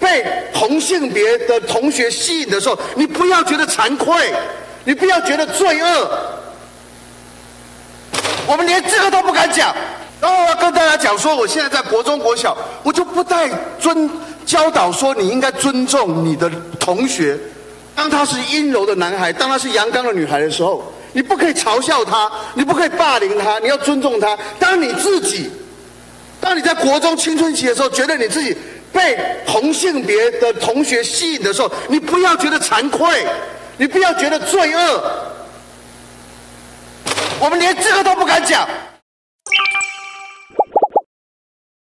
被同性别的同学吸引的时候，你不要觉得惭愧，你不要觉得罪恶。我们连这个都不敢讲。然后我要跟大家讲说，我现在在国中、国小，我就不太教导说你应该尊重你的同学。当他是阴柔的男孩，当他是阳刚的女孩的时候，你不可以嘲笑他，你不可以霸凌他，你要尊重他。当你在国中青春期的时候，觉得你自己被同性别的同学吸引的时候，你不要觉得惭愧，你不要觉得罪恶。我们连这个都不敢讲。